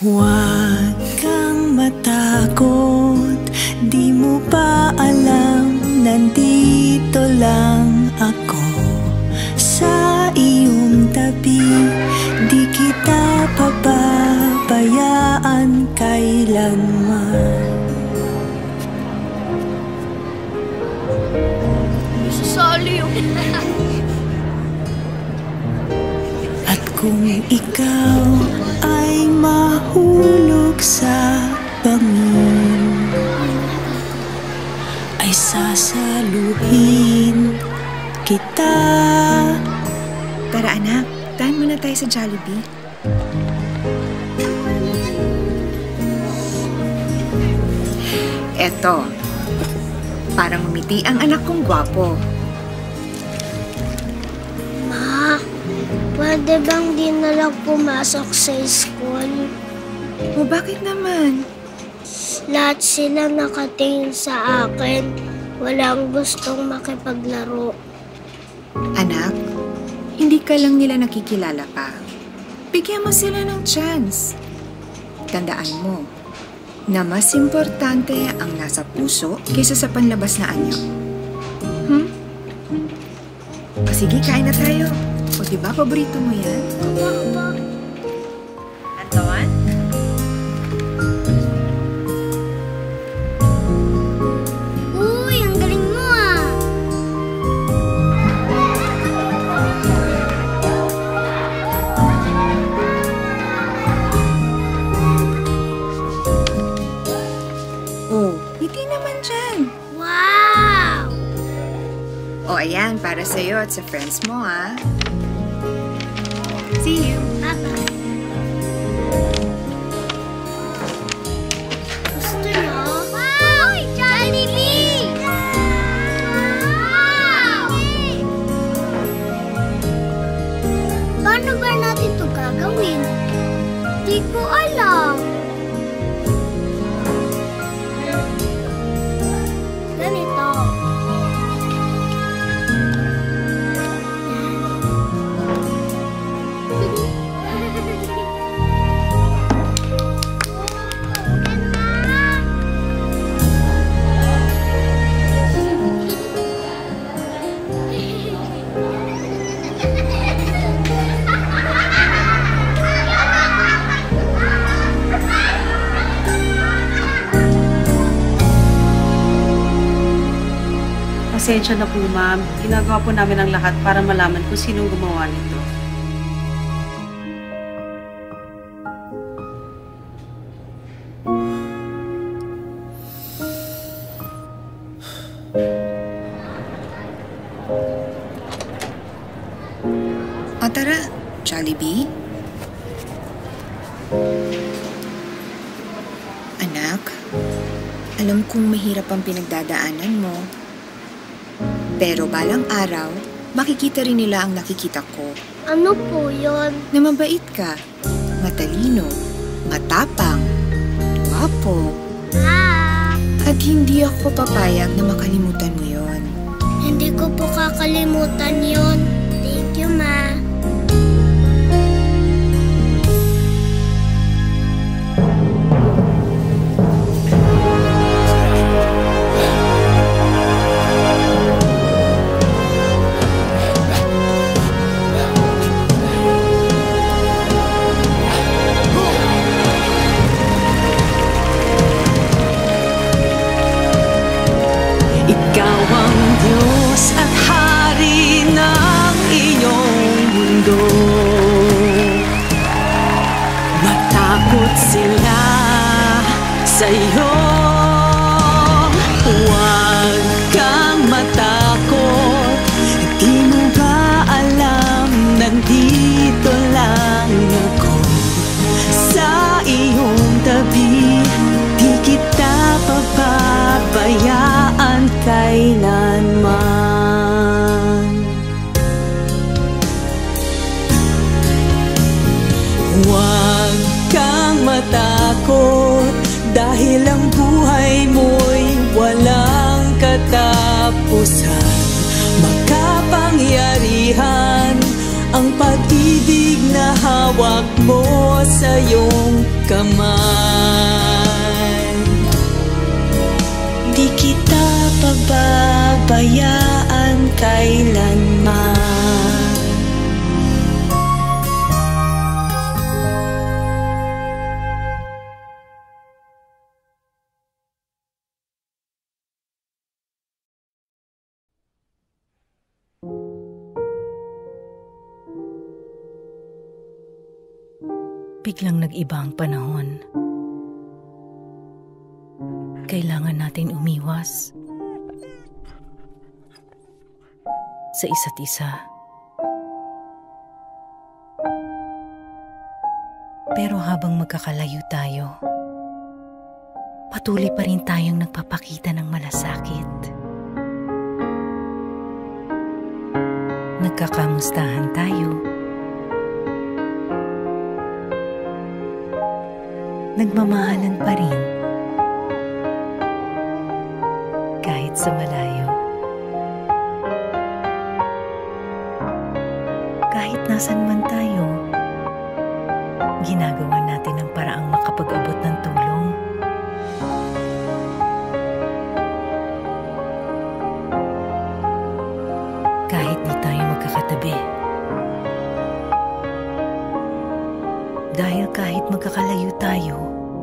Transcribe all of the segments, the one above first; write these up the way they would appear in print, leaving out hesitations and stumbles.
Huwag kang matakot, di mo pa alam, nandito lang ako sa iyong tabi. Di kita pababayaan kailanman. Sasali yun. At kung ikaw ay mahulog sa bangin, ay sasaluhin kita. Tara anak, tahan muna tayo sa Jollibee. Eto, para ngumiti ang anak kong gwapo. Ma, pwede bang di na lang pumasok sa school? O bakit naman? Lahat sila nakatingin sa akin. Walang gustong makipaglaro. Anak, hindi ka lang nila nakikilala pa. Bigyan mo sila ng chance. Tandaan mo na mas importante ang nasa puso kaysa sa panlabas na anyo. O sige, kain na tayo. O diba, paborito mo yan? Opo. Anton? Uy, ang galing mo ah! Oh, hindi naman dyan. Wow! O ayan, para sa'yo at sa friends mo, ha? See you. Bye-bye. Gusto niyo? Wow! Jollibee! Wow! Paano ba natin ito gagawin? Di ko alam. Ganito. Pasensya na po, ma'am. Ginagawa po namin ang lahat para malaman kung sinong gumawa nito. O tara, Jollibee. Anak, alam kong mahirap ang pinagdadaanan mo. Pero balang araw, makikita rin nila ang nakikita ko. Ano po yun? Na mabait ka, matalino, matapang, guwapo. At hindi ako papayag na makalimutan mo yon. Hindi ko po kakalimutan yun. Thank you, Ma. Ikaw ang Diyos at Hari ng iyong mundo. Matakot sila sa iyo. Huwag kang matakot. Di mo ba alam, nandito lang ako sa iyong tabi. Di kita pababayaan kailanman. Huwag kang matakot, dahil ang buhay mo'y walang katapusan. Makapangyarihan ang pag-ibig na hawak hawak mo sa iyong kamay. Di kita pababayaan kailanman. Biglang nag-iba ang panahon. Kailangan natin umiwas sa isa't isa. Pero habang magkakalayo tayo, patuloy pa rin tayong nagpapakita ng malasakit. Nagkakamustahan tayo. Nagmamahalan pa rin kahit sa malayo. Kahit nasan man tayo, ginagawa natin ang paraang makapag-abot ng tulong. Kahit di tayo magkakatabi. Dahil kahit magkakalayo tayo,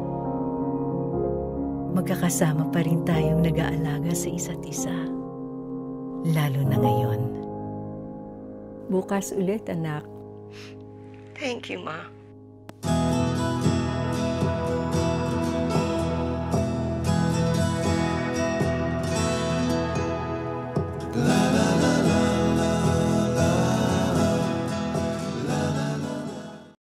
magkakasama pa rin tayong nag-aalaga sa isa't isa. Lalo na ngayon. Bukas ulit, anak. Thank you, Ma.